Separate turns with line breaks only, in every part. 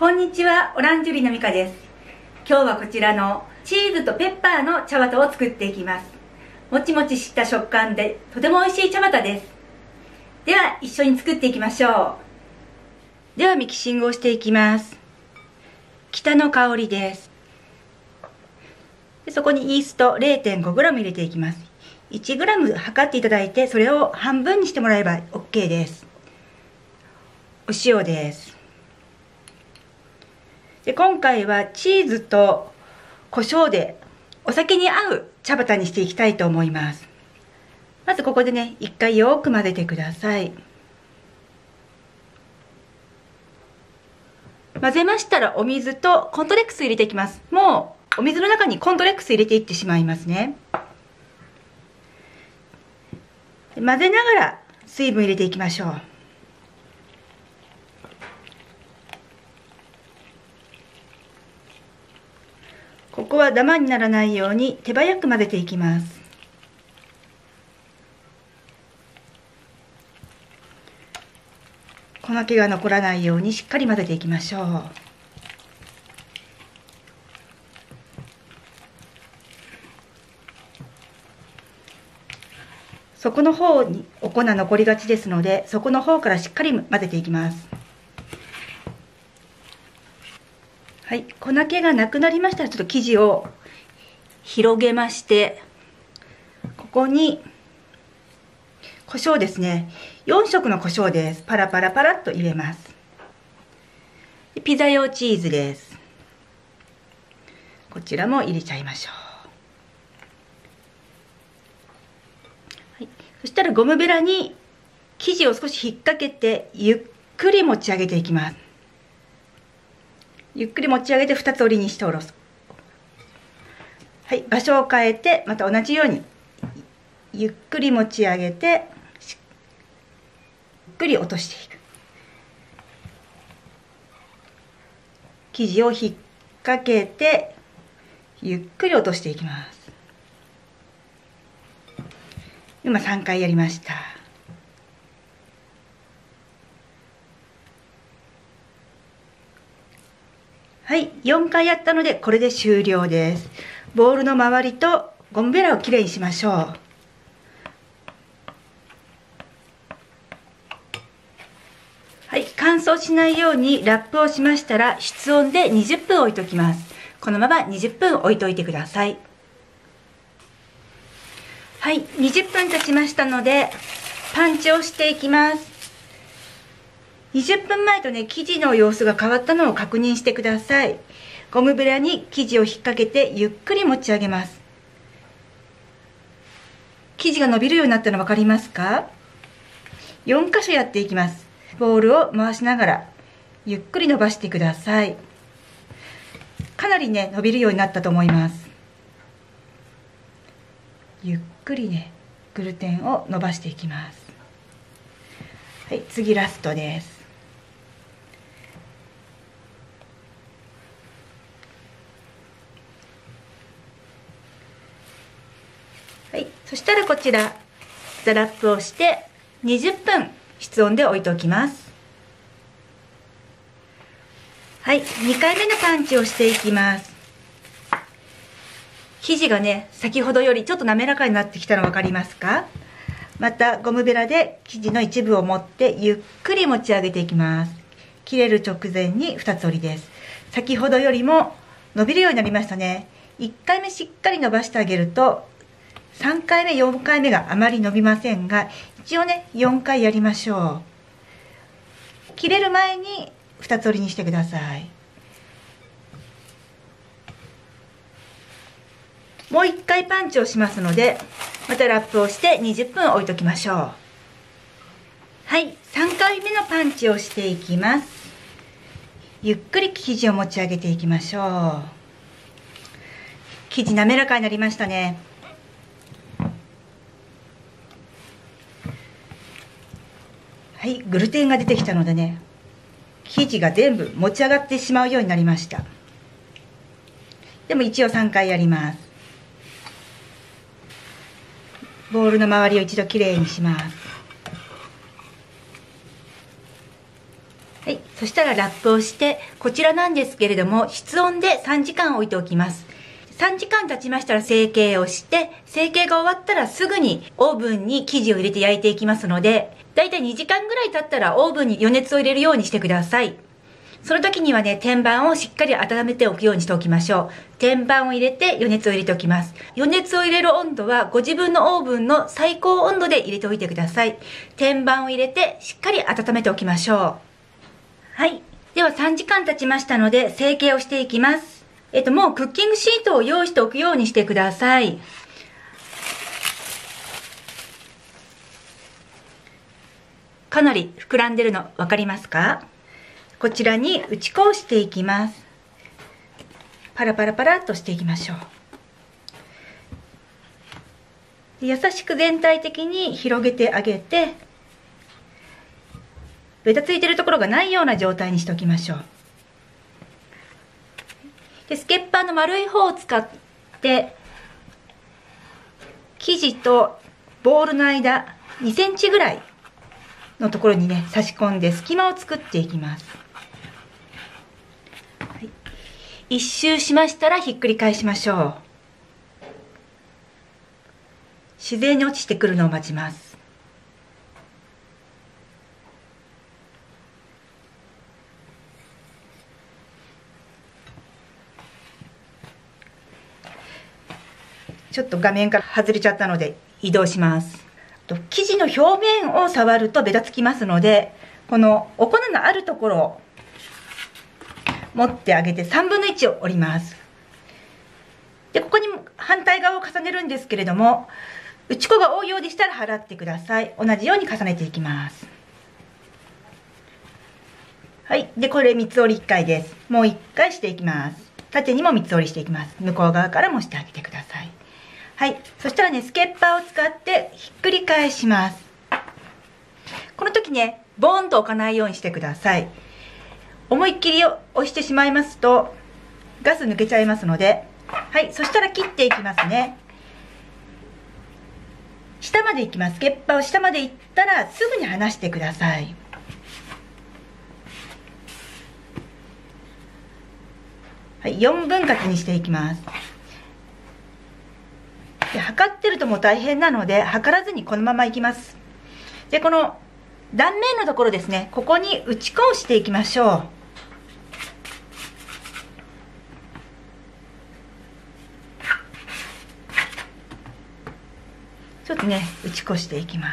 こんにちは、オランジュリのみかです。今日はこちらのチーズとペッパーの茶綿を作っていきます。もちもちした食感でとても美味しい茶綿です。では一緒に作っていきましょう。ではミキシングをしていきます。北の香りです。でそこにイースト 0.5g 入れていきます。1g 測っていただいて、それを半分にしてもらえば OK です。お塩です。で今回はチーズと胡椒でお酒に合う茶畑にしていきたいと思います。まずここでね、一回よく混ぜてください。混ぜましたらお水とコントレックス入れていきます。もうお水の中にコントレックス入れていってしまいますね。混ぜながら水分入れていきましょう。ここはダマにならないように手早く混ぜていきます。粉気が残らないようにしっかり混ぜていきましょう。底の方にお粉残りがちですので、底の方からしっかり混ぜていきます。はい、粉気がなくなりましたらちょっと生地を広げまして、ここに胡椒ですね、4色の胡椒です。パラパラパラっと入れます。ピザ用チーズです。こちらも入れちゃいましょう。はい、そしたらゴムベラに生地を少し引っ掛けてゆっくり持ち上げていきます。ゆっくり持ち上げて2つ折りにして下ろす。はい、場所を変えてまた同じようにゆっくり持ち上げてゆっくり落としていく。生地を引っ掛けてゆっくり落としていきます。今3回やりました。はい、4回やったのでこれで終了です。ボウルの周りとゴムベラをきれいにしましょう。はい、乾燥しないようにラップをしましたら室温で20分置いておきます。このまま20分置いておいてください。はい、20分経ちましたのでパンチをしていきます。20分前とね、生地の様子が変わったのを確認してください。ゴムベラに生地を引っ掛けてゆっくり持ち上げます。生地が伸びるようになったの分かりますか？ 4 箇所やっていきます。ボールを回しながらゆっくり伸ばしてください。かなりね、伸びるようになったと思います。ゆっくりね、グルテンを伸ばしていきます。はい、次ラストです。はい、そしたらこちらザラップをして20分室温で置いておきます。はい、2回目のパンチをしていきます。生地がね、先ほどよりちょっと滑らかになってきたの分かりますか？またゴムベラで生地の一部を持ってゆっくり持ち上げていきます。切れる直前に2つ折りです。先ほどよりも伸びるようになりましたね。1回目しっかり伸ばしてあげると3回目4回目があまり伸びませんが、一応ね4回やりましょう。切れる前に2つ折りにしてください。もう1回パンチをしますので、またラップをして20分置いときましょう。はい、3回目のパンチをしていきます。ゆっくり生地を持ち上げていきましょう。生地滑らかになりましたね。はい、グルテンが出てきたのでね、生地が全部持ち上がってしまうようになりました。でも一応3回やります。ボウルの周りを一度きれいにします。はい、そしたらしたらラップをして、こちらなんですけれども、室温で3時間置いておきます。3時間経ちましたら成形をして、成形が終わったらすぐにオーブンに生地を入れて焼いていきますので、だいたい2時間ぐらい経ったらオーブンに余熱を入れるようにしてください。その時にはね、天板をしっかり温めておくようにしておきましょう。天板を入れて余熱を入れておきます。余熱を入れる温度はご自分のオーブンの最高温度で入れておいてください。天板を入れてしっかり温めておきましょう。はい。では3時間経ちましたので成形をしていきます。もうクッキングシートを用意しておくようにしてください。かなり膨らんでるの分かりますか？こちらに打ち粉をしていきます。パラパラパラっとしていきましょう。優しく全体的に広げてあげて、ベタついてるところがないような状態にしておきましょう。でスケッパーの丸い方を使って生地とボールの間2センチぐらいのところにね差し込んで隙間を作っていきます。はい、一周しましたらひっくり返しましょう。自然に落ちてくるのを待ちます。ちょっと画面から外れちゃったので移動します。生地の表面を触るとベタつきますので、このお粉のあるところを持ってあげて3分の1を折ります。でここに反対側を重ねるんですけれども、打ち粉が多いようでしたら払ってください。同じように重ねていきます。はい。でこれ三つ折り1回です。もう1回していきます。縦にも三つ折りしていきます。向こう側からもしてあげてください。はい。そしたらね、スケッパーを使ってひっくり返します。この時ね、ボーンと置かないようにしてください。思いっきり押してしまいますと、ガス抜けちゃいますので、はい。そしたら切っていきますね。下まで行きます。スケッパーを下まで行ったらすぐに離してください。はい。4分割にしていきます。で測ってるともう大変なので測らずにこのままいきます。でこの断面のところですね、ここに打ち粉をしていきましょう。ちょっとね打ち粉していきます。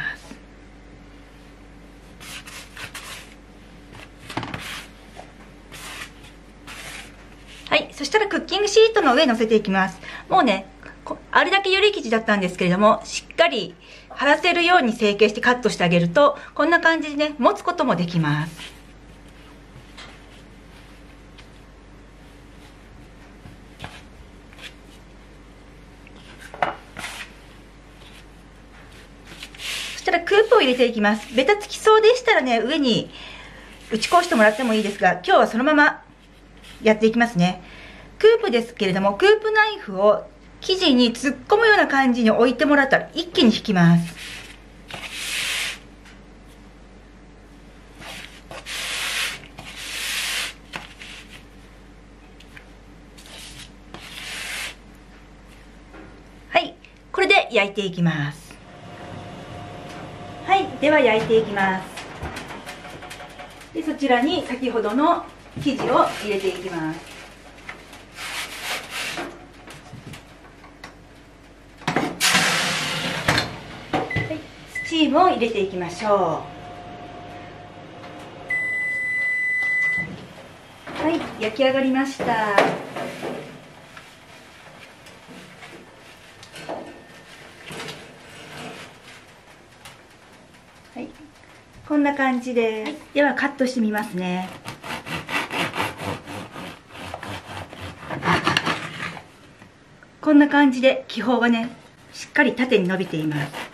はい、そしたらクッキングシートの上に乗せていきます。もうねあれだけより生地だったんですけれども、しっかり貼らせるように成形してカットしてあげると、こんな感じでね、持つこともできます。そしたらクープを入れていきます。ベタつきそうでしたらね、上に打ち粉してもらってもいいですが、今日はそのままやっていきますね。クープですけれども、クープナイフを生地に突っ込むような感じに置いてもらったら一気に引きます。はい、これで焼いていきます。はい、では焼いていきます。でそちらに先ほどの生地を入れていきます。スチームを入れていきましょう。はい、焼き上がりました。はい、こんな感じです。ではカットしてみますね。こんな感じで気泡がね、しっかり縦に伸びています。